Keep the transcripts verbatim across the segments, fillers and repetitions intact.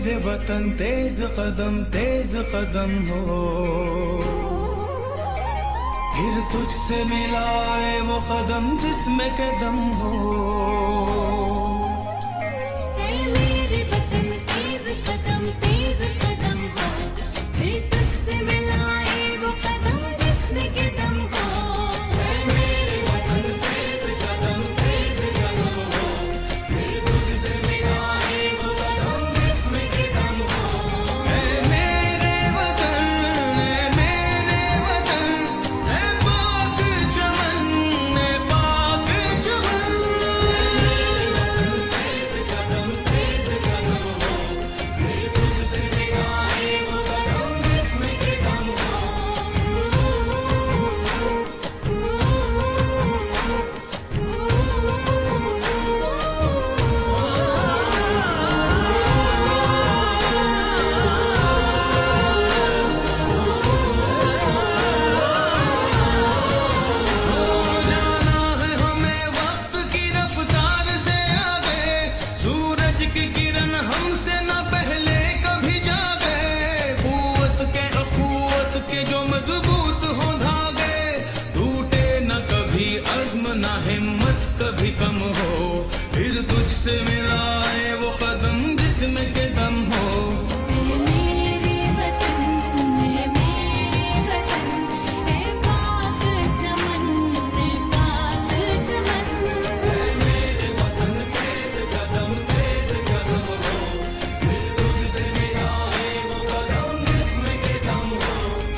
मेरे वतन तेज कदम तेज कदम हो, फिर तुझसे मिलाए वो कदम जिसमें कदम हो। मेरे वतन तेज कदम तेज कदम हो, फिर तुझसे मिलाए वो कदम जिसमें कदम हो। मेरे वतन तेज कदम तेज कदम हो, फिर तुझसे मिलाए वो कदम जिसमें कदम हो। ऐ मेरे वतन, ऐ मेरे वतन, ऐ पाक चमन, ऐ पाक चमन। तेज कदम तेज कदम हो, फिर तुझसे मिलाए वो कदम जिसमें कदम हो। जाना है हमें वक्त की रफ्तार से आगे, सूरज की किरण हमसे न पहले कभी जागे। कुव्वत के अखुवत के जो मजबूत हो धागे, टूटे न कभी अज़्म न हिम्मत कभी कम हो, फिर तुझसे मिलाए वो कदम जिसमें कदम हो। मेरे वतन है मेरे वतन, है पाक चमन है पाक चमन। मेरे वतन तेज कदम तेज कदम हो, फिर तुझसे मिलाए वो कदम जिसमें कदम हो।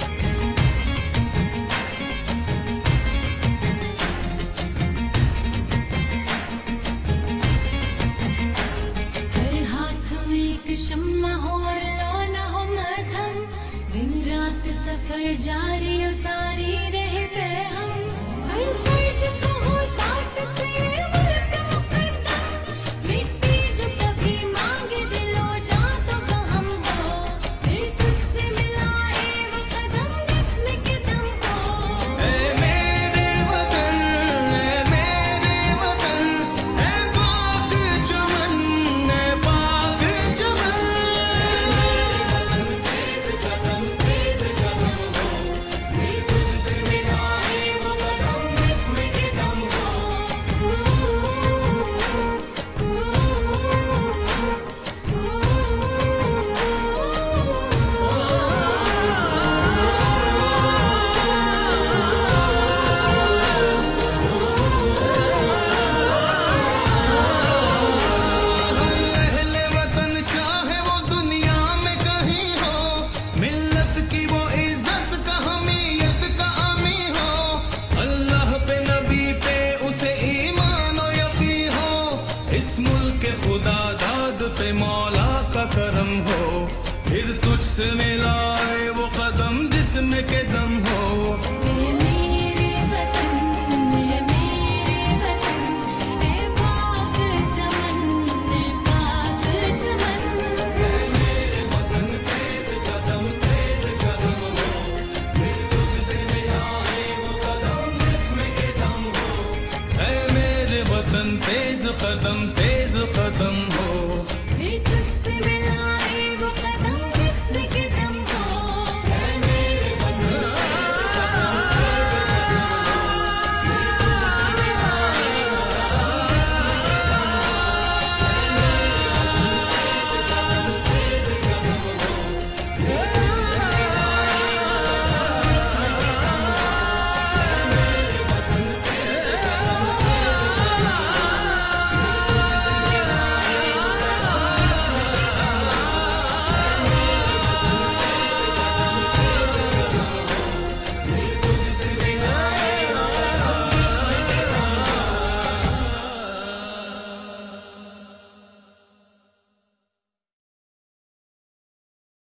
हर हाथ में एक शम्मा हो और लौना हो मरहम, दिन रात सफर जारी हो सारी रहे पैहम। हर फर्द को हो साथ से मुल्क मुकद्दम, मिट्टी जो कभी मांगे दिलो जा तो हम हो, फिर तुझसे मिलाए वो कदम जिसमें कदम हो। ऐ मेरे वतन, ऐ मेरे वतन, ऐ पाक चमन, ऐ पाक चमन। तेज कदम तेज कदम हो, फिर तुझसे मिलाए वो कदम जिसमें कदम हो। अहले वतन चाहे वो दुनिया में कहीं हो, मिल्लत की वो इज्जत का हमीयत का आमी हो। अल्लाह पे नबी पे उसे ईमान और यकीन हो, इस मुल्क के खुदा दाद पे मौला का करम हो, फिर तुझसे मिलाए वो कदम जिसमें कदम हो। मेरे वतन है मेरे वतन, है पाक चमन है पाक चमन। मेरे वतन तेज कदम तेज कदम हो, फिर तुझसे मिलाए वो कदम जिसमें कदम हो। ऐ मेरे वतन तेज कदम तेज कदम हो, फिर तुझसे मिलाए